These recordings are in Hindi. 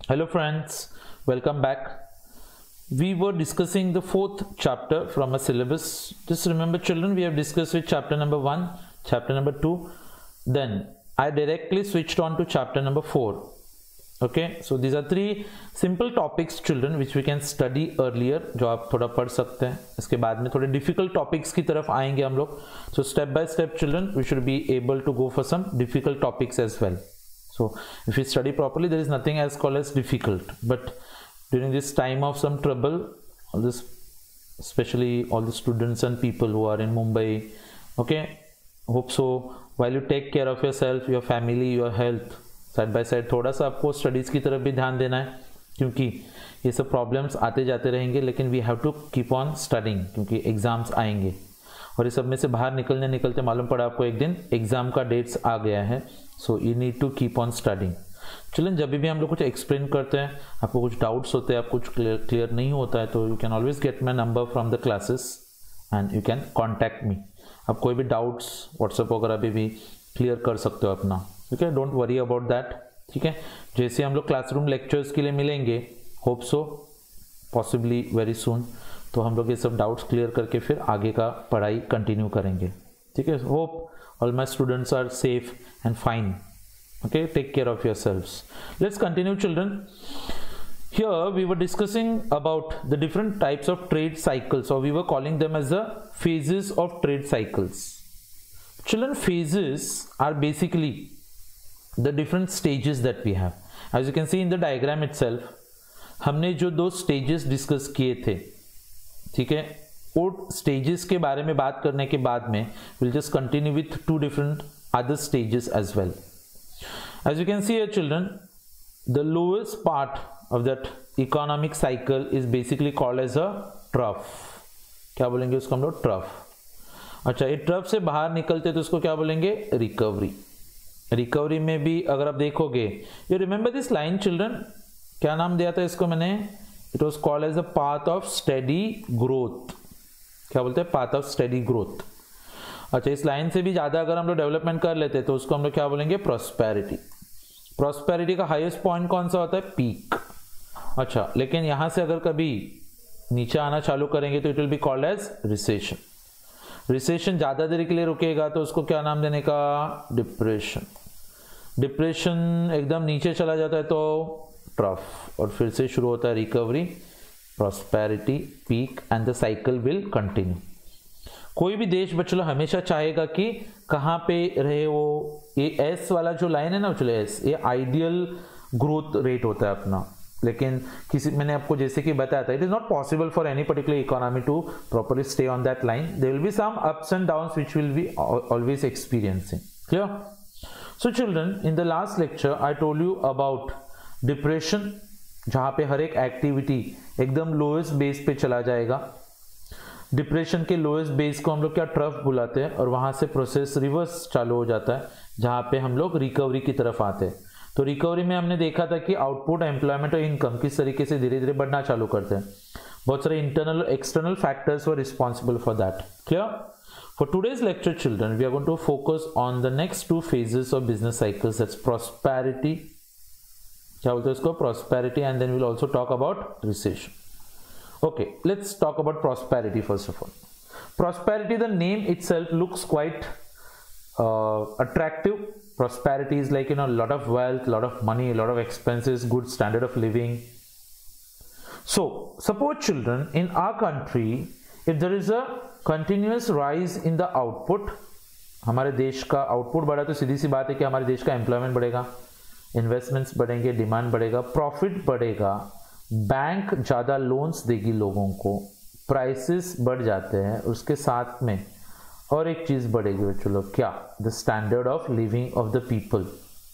Hello friends, welcome back. We were discussing the fourth chapter from a syllabus. Just remember children, we have discussed with chapter number 1, chapter number 2. Then I directly switched on to chapter number 4. Okay, so these are three simple topics children which we can study earlier, जो आप थोड़ा पढ़ सकते हैं. इसके बाद में थोड़े difficult topics की तरफ आएंगे हम लोग. So step by step children, we should be able to go for some difficult topics as well. So if we study properly, there is nothing as called as difficult. But during this time of some trouble, all this, especially all the students and people who are in Mumbai, okay, hope so. While you take care of yourself, your family, your health, side by side थोड़ा सा आपको स्टडीज़ की तरफ भी ध्यान देना है, क्योंकि ये सब प्रॉब्लम्स आते जाते रहेंगे. लेकिन we have to keep on studying, क्योंकि एग्जाम्स आएंगे और इस सब में से बाहर निकलते मालूम पड़ा आपको एक दिन एग्जाम का डेट्स आ गया है. So you need to keep on studying. चलें, जब भी हम लोग कुछ एक्सप्लेन करते हैं, आपको कुछ डाउट्स होते हैं, आप कुछ क्लियर नहीं होता है, तो you can always get my number from the classes and you can contact me. आप कोई भी डाउट्स व्हाट्सएप वगैरह भी क्लियर कर सकते हो अपना. ठीक है, डोंट वरी अबाउट दैट. ठीक है, जैसे हम लोग क्लासरूम लेक्चर्स के लिए मिलेंगे, hope so possibly very soon, तो हम लोग ये सब डाउट्स क्लियर करके फिर आगे का पढ़ाई कंटिन्यू करेंगे. ठीक है, hope all my students are safe and fine. Okay, take care of yourselves. Let's continue children. Here we were discussing about the different types of trade cycles, or we were calling them as the phases of trade cycles. Children, phases are basically the different stages that we have. As you can see in the diagram itself, हमने जो दो stages discuss किए थे, ठीक है, वो stages के बारे में बात करने के बाद में we'll just continue with two different other stages as well. As you can see here children, the lowest part of that economic cycle is basically called as a trough. क्या बोलेंगे उसको हम लोग? trough. अच्छा, ये ट्रफ से बाहर निकलते तो उसको क्या बोलेंगे? रिकवरी. रिकवरी में भी अगर आप देखोगे, you remember this line children, क्या नाम दिया था इसको मैंने? It was called as the path of steady growth. क्या बोलते हैं? Path of steady growth. अच्छा, इस लाइन से भी ज्यादा अगर हम लोग डेवलपमेंट कर लेते तो उसको हम लोग क्या बोलेंगे? प्रॉस्पेरिटी. प्रॉस्पेरिटी का हाईएस्ट पॉइंट कौन सा होता है? पीक. अच्छा, लेकिन यहां से अगर कभी नीचे आना चालू करेंगे तो it will be called as recession. Recession ज्यादा देर के लिए रुकेगा तो उसको क्या नाम देने का? डिप्रेशन. डिप्रेशन एकदम नीचे चला जाता है तो ट्रफ, और फिर से शुरू होता है recovery, prosperity, peak, and the cycle will continue. कोई भी देश बच्चों हमेशा चाहेगा कि कहाँ पे रहे वो. ये एस वाला जो लाइन है ना बच्चों, एस, ये आइडियल ग्रोथ रेट होता है अपना. लेकिन किसी, मैंने आपको जैसे कि बताया था, it is not possible for any particular economy to properly stay on that line. There will be some ups and downs which will be always experiencing. Clear? So children, in the last lecture I told you about depression, जहां पे हर एक एक्टिविटी एकदम लोएस्ट बेस पे चला जाएगा. डिप्रेशन के लोएस्ट बेस को हम लोग क्या? ट्रफ बुलाते हैं, और वहां से प्रोसेस रिवर्स चालू हो जाता है, जहां पे हम लोग रिकवरी की तरफ आते हैं. तो रिकवरी में हमने देखा था कि आउटपुट, एम्प्लॉयमेंट और इनकम किस तरीके से धीरे धीरे बढ़ना चालू करते हैं. बहुत सारे इंटरनल और external factors were responsible for that. Clear? For today's lecture children, we are going to focus on the next two phases of business cycles, that's prosperity. क्या बोलते हैं इसको? Prosperity. And then we will also talk about recession. Okay, let's talk about prosperity first of all. Prosperity, the name itself looks quite attractive. Prosperity is like, you know, a lot of wealth, a lot of money, a lot of expenses, good standard of living. So suppose children, in our country, if there is a continuous rise in the output, हमारे देश का आउटपुट बढ़ा तो सीधी सी बात है कि हमारे देश का एम्प्लॉयमेंट बढ़ेगा, इन्वेस्टमेंट्स बढ़ेंगे, डिमांड बढ़ेगा, प्रॉफिट बढ़ेगा, बैंक ज़्यादा लोन्स देगी लोगों को, प्राइसेस बढ़ जाते हैं, उसके साथ में और एक चीज़ बढ़ेगी बच्चों लोग, क्या? The standard of living of the people.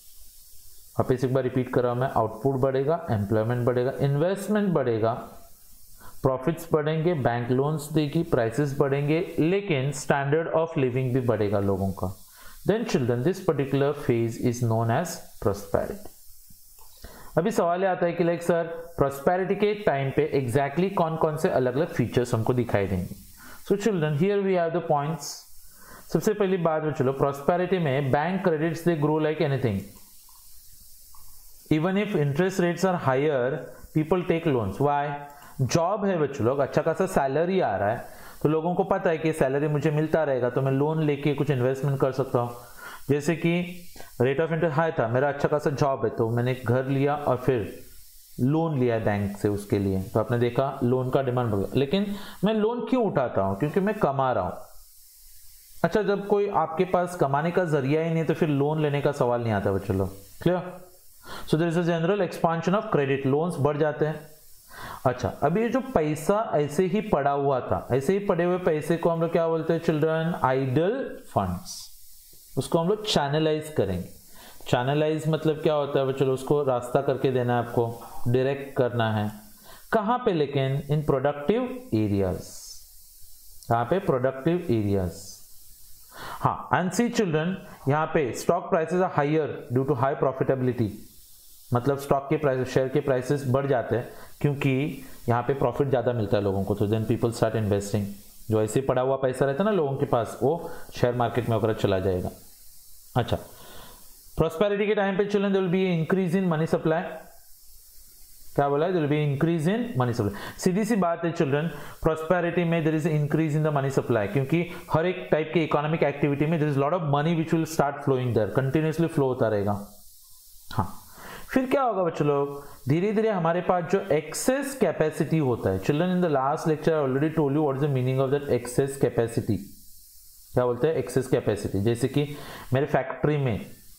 आप इस एक बार रिपीट कर रहा हूं मैं, आउटपुट बढ़ेगा, एम्प्लॉयमेंट बढ़ेगा, इन्वेस्टमेंट बढ़ेगा, प्रॉफिट्स बढ़ेंगे, बैंक लोन्स देगी, प्राइसेस बढ़ेंगे, लेकिन स्टैंडर्ड ऑफ लिविंग भी बढ़ेगा लोगों का. Then children, this particular phase is known as prosperity. अभी सवाल आता है कि लाइक सर, प्रॉस्पेरिटी के टाइम पे एग्जैक्टली कौन कौन से अलग अलग फीचर्स हमको दिखाई देंगे. So children, here we have the points. सबसे पहली बात में चलो, प्रॉस्पेरिटी में bank credits they grow like anything. Even if interest rates are higher people take loans. Why? Job है बच्चों लोग, अच्छा खासा सैलरी आ रहा है, तो लोगों को पता है कि सैलरी मुझे मिलता रहेगा, तो मैं लोन लेके कुछ इन्वेस्टमेंट कर सकता हूँ। जैसे कि रेट ऑफ इंटरेस्ट हाई था, मेरा अच्छा खासा जॉब है, तो मैंने एक घर लिया और फिर लोन लिया बैंक से उसके लिए, तो आपने देखा लोन का डिमांड बढ़ गया। लेकिन मैं लोन क्यों उठाता हूं? क्योंकि मैं कमा रहा हूं। अच्छा, जब कोई आपके पास कमाने का जरिया ही नहीं तो फिर लोन लेने का सवाल नहीं आता बच्चों लोग। Clear? So there is a general expansion of credit, loans बढ़ जाते हैं। अच्छा, अब ये जो पैसा ऐसे ही पड़ा हुआ था, ऐसे ही पड़े हुए पैसे को हम लोग क्या बोलते हैं चिल्ड्रन? Idol funds. उसको हम लोग चैनलाइज करेंगे। चैनलाइज मतलब क्या होता है? चलो उसको रास्ता करके देना है, आपको डायरेक्ट करना है। कहां पे? लेकिन इन प्रोडक्टिव एरियाज। कहां पे? Productive areas. हाँ, एंड सी चिल्ड्रन, यहां पे stock prices are higher due to high profitability. मतलब स्टॉक के प्राइस, शेयर के प्राइसेस बढ़ जाते हैं क्योंकि यहाँ पे प्रॉफिट ज्यादा मिलता है लोगों को, तो देन पीपल स्टार्ट इन्वेस्टिंग। जो ऐसे पड़ा हुआ पैसा रहता है ना लोगों के पास, वो शेयर मार्केट में वगैरह चला जाएगा। अच्छा, प्रोस्पेरिटी के टाइम पे children there will be increase in money supply. क्या बोला है? There will be increase in money supply. सीधी सी बात है चिल्ड्रन, प्रोस्पेरिटी में there is increase in the money supply, क्योंकि हर एक टाइप के इकोनॉमिक एक्टिविटी में there is lot of money which will start flowing there, continuously flow होता रहेगा। हाँ, फिर क्या होगा बच्चों लोग? धीरे धीरे हमारे पास जो एक्सेस कैपेसिटी होता है children, in the last lecture I already told you what is the meaning of that excess capacity. क्या बोलते हैं? Excess capacity. जैसे कि मेरे फैक्ट्री में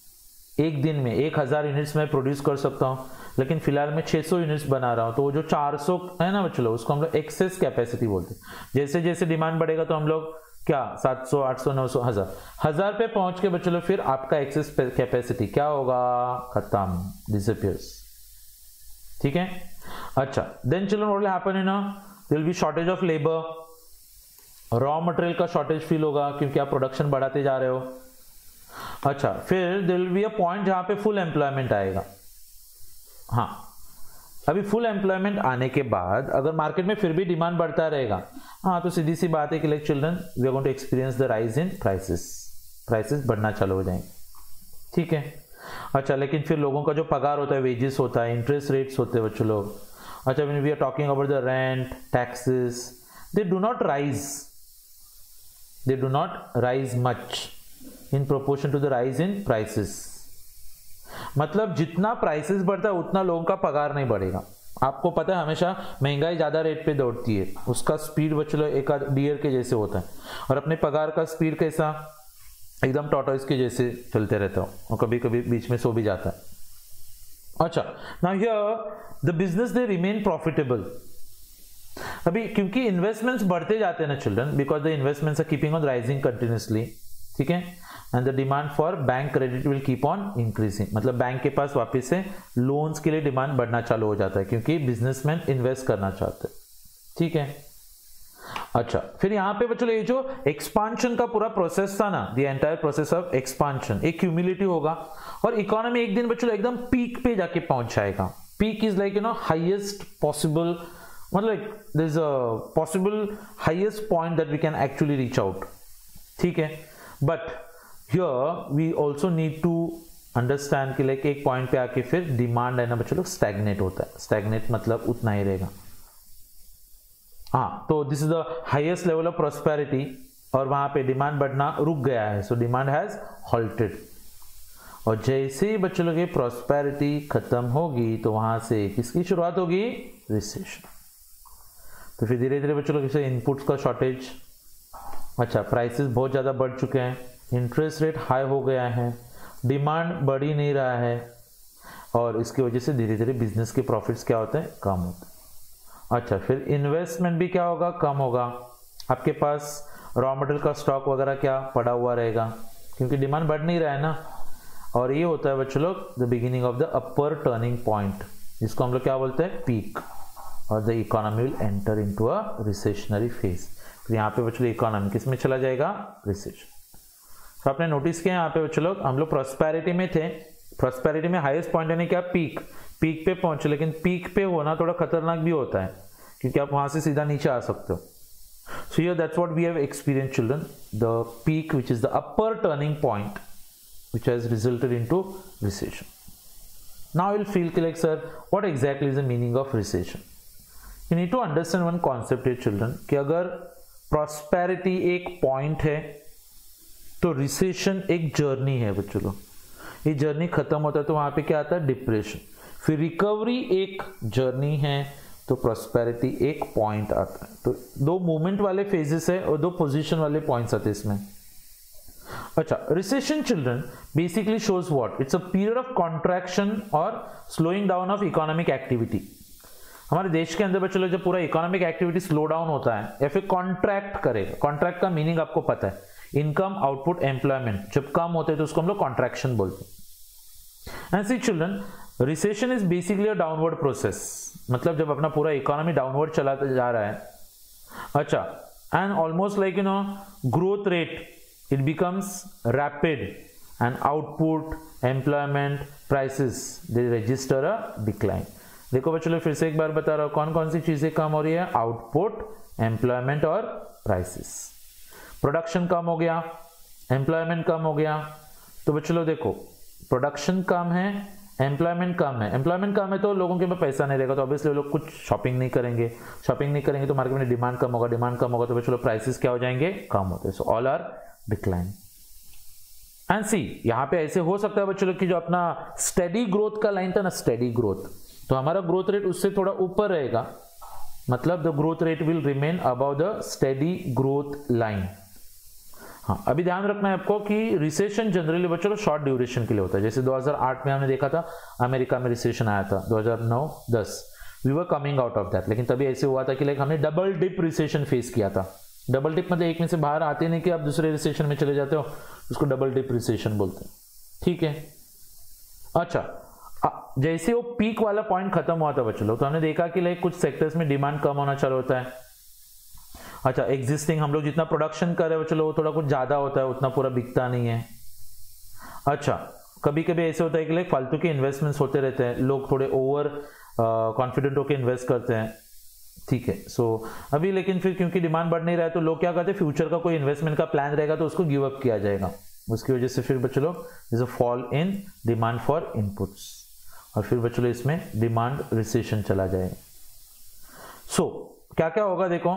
एक दिन में 1000 यूनिट्स में प्रोड्यूस कर सकता हूं, लेकिन फिलहाल मैं 600 यूनिट्स बना रहा हूं, तो वो जो 400 है ना बच्चों लोग, उसको हम लोग एक्सेस कैपेसिटी बोलते हैं। जैसे जैसे डिमांड बढ़ेगा तो हम लोग क्या 700, 800, 900, 1000 पे पहुंच के बच्चों लोग फिर आपका एक्सेस कैपेसिटी क्या होगा? खत्म, डिसअपियर्स। ठीक है? अच्छा, then children what will happen in there will be shortage of labour, raw material का शॉर्टेज फील होगा क्योंकि आप प्रोडक्शन बढ़ाते जा रहे हो। अच्छा, फिर there will be a point जहां पे फुल एम्प्लॉयमेंट आएगा। हाँ, अभी फुल एम्प्लॉयमेंट आने के बाद अगर मार्केट में फिर भी डिमांड बढ़ता रहेगा, हाँ, तो सीधी सी बात है कि like children we are going to experience the rise in prices, prices बढ़ना चालू हो जाएंगे। ठीक है? अच्छा, लेकिन फिर लोगों का जो पगार होता है, वेजेस होता है, इंटरेस्ट रेट्स होते हैं बच्चों लोग। अच्छा, when we are talking about the rent, taxes, they do not rise, they do not rise much in proportion to the rise in prices. मतलब जितना प्राइसेस बढ़ता है उतना लोगों का पगार नहीं बढ़ेगा। आपको पता है हमेशा महंगाई ज्यादा रेट पे दौड़ती है, उसका स्पीड बच्चों एक डियर के जैसे होता है, और अपने पगार का स्पीड कैसा? एकदम टॉर्टोइस के जैसे चलते रहता हो, और कभी कभी बीच में सो भी जाता है। अच्छा, now here the business they remain profitable. अभी क्योंकि इन्वेस्टमेंट्स बढ़ते जाते हैं ना children, because the investments are keeping on rising continuously. ठीक है? And the demand for bank credit will keep on increasing. मतलब बैंक के पास वापस से लोन्स के लिए डिमांड बढ़ना चालू हो जाता है क्योंकि बिजनेसमैन इन्वेस्ट करना चाहते हैं। ठीक है? अच्छा, फिर यहां पे बच्चों ये जो एक्सपांशन का पूरा प्रोसेस था ना, the entire process of expansion एक क्यूमुलेटिव होगा, और इकोनॉमी एक दिन बच्चों एकदम पीक पे जाके पहुंच जाएगा। Peak is like highest possible, मतलब there is a possible highest point that we can actually reach out. ठीक है? But here we also need to understand कि लाइक एक पॉइंट पे आके फिर डिमांड है ना बच्चों लोग स्टैग्नेट होता है। स्टैग्नेट मतलब उतना ही रहेगा। हाँ, तो this is the highest level of prosperity, और वहां पे डिमांड बढ़ना रुक गया है, सो डिमांड हैज हॉल्टेड। और जैसे ही बच्चों लोग प्रोस्पेरिटी खत्म होगी तो वहां से किसकी शुरुआत होगी? रिसेशन। तो फिर धीरे धीरे बच्चों लोग जैसे इनपुट्स का शॉर्टेज, अच्छा प्राइसेस बहुत ज्यादा बढ़ चुके हैं, इंटरेस्ट रेट हाई हो गया है, डिमांड बढ़ ही नहीं रहा है, और इसकी वजह से धीरे धीरे बिजनेस के प्रॉफिट्स क्या होते हैं? कम होते हैं। अच्छा, फिर इन्वेस्टमेंट भी क्या होगा? कम होगा। आपके पास रॉ मटेरियल का स्टॉक वगैरह क्या पड़ा हुआ रहेगा क्योंकि डिमांड बढ़ नहीं रहा है ना। और ये होता है बच्चों लोग the beginning of the upper turning point, जिसको हम लोग क्या बोलते हैं? पीक, और the economy will enter into a recessionary phase. फिर यहाँ पे बच्चों इकोनॉमी किस में चला जाएगा? रिसेशन। तो आपने नोटिस किया यहाँ पे बच्चों लोग हम लोग प्रोस्पेरिटी में थे, प्रोस्पेरिटी में हाईएस्ट पॉइंट यानी क्या? पीक, पीक पे पहुंचे, लेकिन पीक पे होना थोड़ा खतरनाक भी होता है क्योंकि आप वहां से सीधा नीचे आ सकते हो। So here that's what we have experienced children, the peak which is the upper turning point which has resulted into recession. Now will feel like sir what exactly is the meaning of recession. You need to understand one concept है चिल्ड्रन कि अगर प्रॉस्पेरिटी एक पॉइंट है तो रिसेशन एक जर्नी है बच्चों लोग. ये जर्नी खत्म होता है तो वहां पे क्या आता है, डिप्रेशन. फिर रिकवरी एक जर्नी है तो प्रॉस्पेरिटी एक पॉइंट आता है. तो दो मूवमेंट वाले फेजेस है और दो पोजीशन वाले पॉइंट्स आते हैं इसमें. अच्छा, recession children basically shows what, it's a period of contraction और slowing down of economic activity. हमारे देश के अंदर बच्चों लोग जब पूरा इकोनॉमिक एक्टिविटी स्लो डाउन होता है या फिर कॉन्ट्रैक्ट करेगा, कॉन्ट्रैक्ट का मीनिंग आपको पता है, इनकम, आउटपुट, एम्प्लॉयमेंट जब कम होते हैं तो उसको हम लोग कॉन्ट्रैक्शन बोलते हैं. And see children, recession is basically a downward process. मतलब जब अपना पूरा इकोनॉमी डाउनवर्ड चला जा रहा है. अच्छा, and almost like you know growth rate it becomes rapid and output, employment, prices they register a decline. देखो बच्चों फिर से एक बार बता रहा हूं कौन कौन सी चीजें कम हो रही है, आउटपुट, एम्प्लॉयमेंट और प्राइसेस. प्रोडक्शन कम हो गया, एम्प्लॉयमेंट कम हो गया. तो बच्चों लोग देखो, प्रोडक्शन कम है, एम्प्लॉयमेंट कम है. एम्प्लॉयमेंट कम है तो लोगों के पास पैसा नहीं रहेगा तो ऑब्वियसली लोग कुछ शॉपिंग नहीं करेंगे. शॉपिंग नहीं करेंगे तो मार्केट में डिमांड कम होगा. डिमांड कम होगा तो बच्चों लोग प्राइसेस क्या हो जाएंगे, कम होते हैं. So all are decline. And see यहां पे ऐसे हो सकता है बच्चों लोग की जो अपना स्टेडी ग्रोथ का लाइन था ना, स्टेडी ग्रोथ, तो हमारा ग्रोथ रेट उससे थोड़ा ऊपर रहेगा. मतलब the growth rate will remain above the steady growth line. हाँ, अभी ध्यान रखना है आपको कि रिसेशन जनरली बच्चों शॉर्ट ड्यूरेशन के लिए होता है. जैसे 2008 में हमने देखा था अमेरिका में रिसेशन आया था, 2009-10 we were coming out of that. लेकिन तभी ऐसे हुआ था कि लाइक हमने डबल डिप रिसेशन फेस किया था. डबल डिप मतलब एक में से बाहर आते नहीं कि आप दूसरे रिसेशन में चले जाते हो, उसको डबल डिप रिसेशन बोलते हैं. ठीक है. अच्छा, जैसे वो पीक वाला पॉइंट खत्म हुआ था बच्चों लोग, तो हमने देखा कि लाइक कुछ सेक्टर्स में डिमांड कम होना चालू होता है. अच्छा, एग्जिस्टिंग हम लोग जितना प्रोडक्शन कर रहे हैं चलो वो थोड़ा कुछ ज्यादा होता है, उतना पूरा बिकता नहीं है. अच्छा, कभी कभी ऐसे होता है कि लाइक फालतू के इन्वेस्टमेंट्स होते रहते हैं, लोग थोड़े ओवर कॉन्फिडेंट होकर इन्वेस्ट करते हैं. ठीक है. सो अभी लेकिन फिर क्योंकि डिमांड बढ़ नहीं रहा है तो लोग क्या करते हैं, फ्यूचर का कोई इन्वेस्टमेंट का प्लान रहेगा तो उसको गिव अप किया जाएगा. उसकी वजह से फिर बच्चों लोग is a fall in demand for inputs और फिर बच्चों लोग इसमें डिमांड रिसेशन चला जाएगा. सो क्या क्या होगा देखो,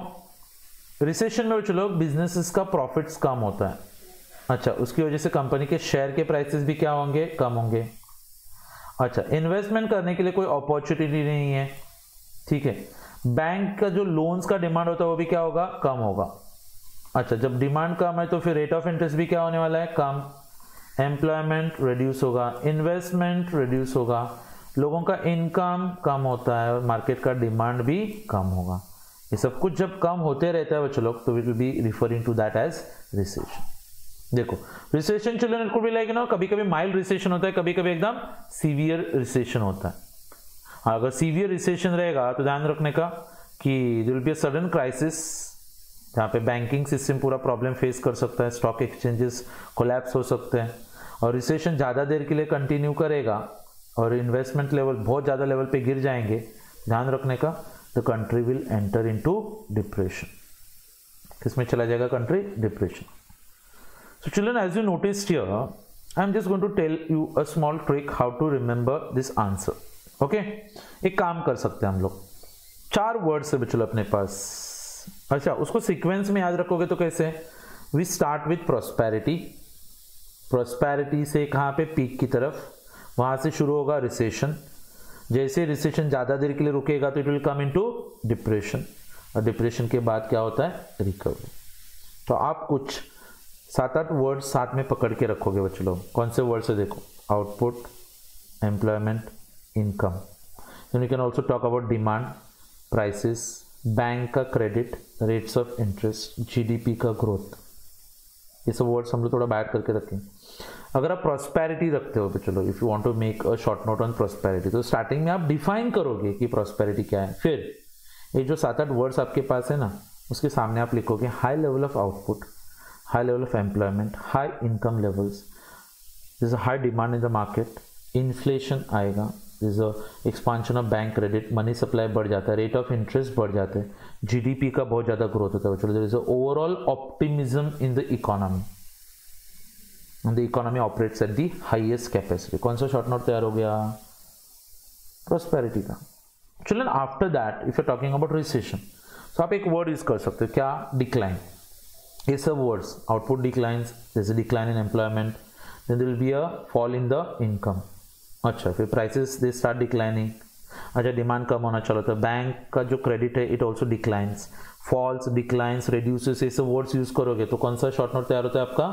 रिसेशन में बच्चों लोग बिजनेसेस का प्रॉफिट्स कम होता है. अच्छा, उसकी वजह से कंपनी के शेयर के प्राइसेस भी क्या होंगे, कम होंगे. अच्छा, इन्वेस्टमेंट करने के लिए कोई अपॉर्चुनिटी नहीं है. ठीक है. बैंक का जो लोन्स का डिमांड होता है वो भी क्या होगा, कम होगा. अच्छा, जब डिमांड कम है तो फिर रेट ऑफ इंटरेस्ट भी क्या होने वाला है, कम. एम्प्लॉयमेंट रिड्यूस होगा, इन्वेस्टमेंट रिड्यूस होगा, लोगों का इनकम कम होता है और मार्केट का डिमांड भी कम होगा. ये सब कुछ जब कम होते रहता है बच्चों लोग तो will be referring to that as recession. देखो, रिसेशन चिल्ड्रन को भी लाइक ना कभी कभी माइल्ड रिसेशन होता है, कभी कभी एकदम सीवियर रिसेशन होता है. अगर सीवियर रिसेशन रहेगा तो ध्यान रखने का कि there will be a sudden crisis जहाँ पे बैंकिंग सिस्टम पूरा प्रॉब्लम फेस कर सकता है, स्टॉक एक्सचेंजेस कोलैप्स हो सकते हैं. और रिसेशन ज़्यादा देर के लिए कंटिन्यू करेगा और इन्वेस्टमेंट लेवल बहुत ज़्यादा लेवल पे गिर जाएंगे. ध्यान रखने का, the country will enter into depression. किसमें चला जाएगा country, depression. So children, as you noticed here, I am just going to tell you a small trick how to remember this answer. Okay, एक काम कर सकते हैं हम लोग, 4 वर्ड्स है बच्चों अपने पास. अच्छा, उसको सीक्वेंस में याद रखोगे तो कैसे, we start with prosperity. Prosperity से कहाँ पे, पीक की तरफ, वहां से शुरू होगा रिसेशन. जैसे रिसेशन ज्यादा देर के लिए रुकेगा तो it will come into depression और डिप्रेशन के बाद क्या होता है, रिकवरी. तो आप कुछ 7-8 वर्ड्स साथ में पकड़ के रखोगे बच्चों लोग. कौन से वर्ड्स है देखो, output, employment, income. You can also talk about demand, prices, bank का credit, rates of interest, GDP का ग्रोथ. ये सब वर्ड्स हम लोग थोड़ा बैड करके रखें. अगर आप प्रॉस्पेरिटी रखते हो तो चलो, if you want to make a short note on prosperity, तो स्टार्टिंग में आप डिफाइन करोगे कि प्रॉस्पेरिटी क्या है. फिर ये जो 7-8 वर्ड्स आपके पास है ना, उसके सामने आप लिखोगे high level of output, high level of employment, high income levels, this a high demand in the market, inflation आएगा, this a expansion of bank credit, money supply बढ़ जाता है, रेट ऑफ इंटरेस्ट बढ़ जाते हैं, जीडीपी का बहुत ज्यादा ग्रोथ होता है. There is a overall optimism in the economy. The economy operates at the highest capacity. कौन सा शॉर्ट नोट तैयार हो गया, प्रोस्पेरिटी का। Children after that if you talking about recession, तो आप एक वर्ड यूज कर सकते हो, क्या? डिक्लाइन। ये सब वर्ड्स, आउटपुट डिक्लाइंस, जैसे decline in employment, then there will be a fall in the income. अच्छा, फिर प्राइसेस दे स्टार्ट डिक्लाइनिंग। अच्छा, डिमांड कम होना चालू होता है, बैंक का जो क्रेडिट है it also declines, falls, declines, reduces, ये सब वर्ड्स यूज करोगे तो कौन सा शॉर्ट नोट तैयार होता है आपका?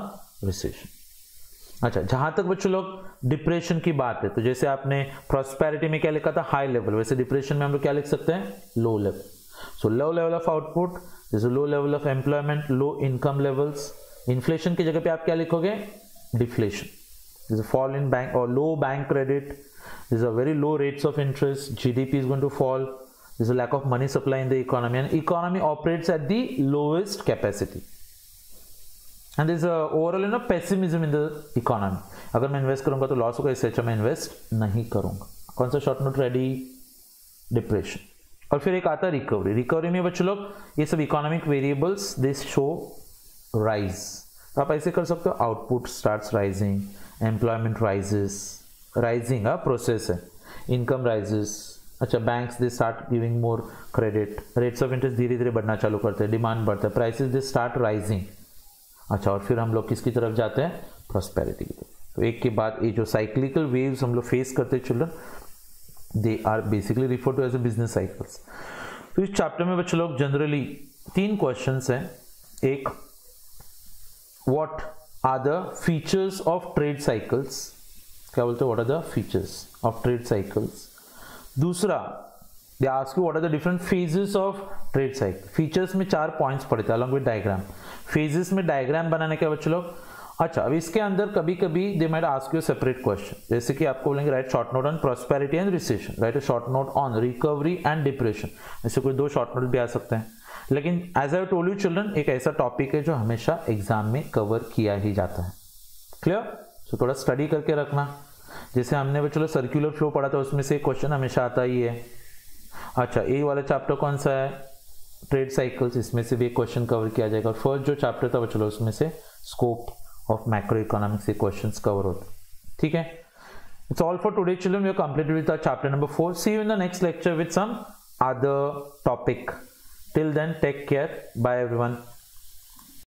रिसेशन। अच्छा, जहां तक बच्चों लोग डिप्रेशन की बात है, तो जैसे आपने प्रॉस्पेरिटी में क्या लिखा था? हाई लेवल, वैसे डिप्रेशन में हम लोग क्या लिख सकते हैं? Low level. So low level of output, जैसे low level of employment, low income levels. Inflation की जगह पे आप क्या लिखोगे? डिफ्लेशन। जैसे फॉल इन बैंक और low bank credit, there's a very low rates of interest, GDP is going to fall, there's a lack of money supply in the economy, and economy operates at the lowest capacity, and there's a overall pessimism in the economy. अगर मैं इन्वेस्ट करूंगा तो लॉस होगा, इससे अच्छा मैं इन्वेस्ट नहीं करूंगा। कौन सा शॉर्ट नोट रेडी? डिप्रेशन। और फिर एक आता है रिकवरी। रिकवरी में बच्चों लोग ये सब economic variables they show rise, तो आप ऐसे कर सकते हो, output starts rising, employment rises, rising process है, इनकम राइजेस। अच्छा, banks they start giving more credit, rates of interest धीरे धीरे बढ़ना चालू करते हैं, डिमांड बढ़ता है, प्राइसेस दे स्टार्ट राइजिंग। अच्छा, और फिर हम लोग किसकी तरफ जाते हैं? प्रॉस्पेरिटी की तरफ। तो एक के बाद ये जो साइक्लिकल वेव्स हम लोग फेस करते हैं children, they are basically refer to as a business cycles. तो इस चैप्टर में बच्चे लोग जनरली 3 क्वेश्चंस हैं। एक, what are the features of trade cycles, क्या बोलते हैं? What are the features of trade cycles. दूसरा, they ask you what are the different phases of trade cycle. Features में 4 पॉइंट्स पड़े थे अलॉन्ग विद डायग्राम। फेजेस में डायग्राम बनाने के बच्चे लोग। अच्छा, अब इसके अंदर कभी कभी they might ask you separate question, जैसे कि आपको बोलेंगे write short note on prosperity and recession, write short note on recovery and depression. ऐसे कोई 2 शॉर्ट नोट भी आ सकते हैं, लेकिन as I told you children, एक ऐसा टॉपिक है जो हमेशा एग्जाम में कवर किया ही जाता है। क्लियर? तो थोड़ा स्टडी करके रखना। जैसे हमने बच्चों लोग सर्कुलर फ्लो पढ़ा था, उसमें से क्वेश्चन हमेशा आता ही है। अच्छा, ये वाला चैप्टर कौन सा है? ट्रेड साइकिल्स, इसमें से भी एक क्वेश्चन कवर किया जाएगा। और फर्स्ट जो चैप्टर था बच्चों लोग, उसमें से स्कोप ऑफ मैक्रो इकोनॉमिक्स से क्वेश्चंस कवर होते हैं। ठीक है, it's all for today children, we are completed with chapter number 4। See you in the next lecture with some other topic. Till then take care, bye everyone.